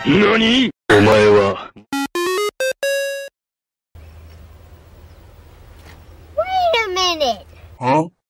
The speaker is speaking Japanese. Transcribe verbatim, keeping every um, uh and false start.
何？お前は。 Wait a minute! Huh?